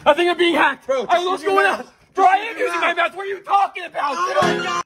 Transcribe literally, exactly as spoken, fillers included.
I think I'm being hacked. Bro, I, what's going on? Bro, I am using my mouse. What are you talking about? Oh my God.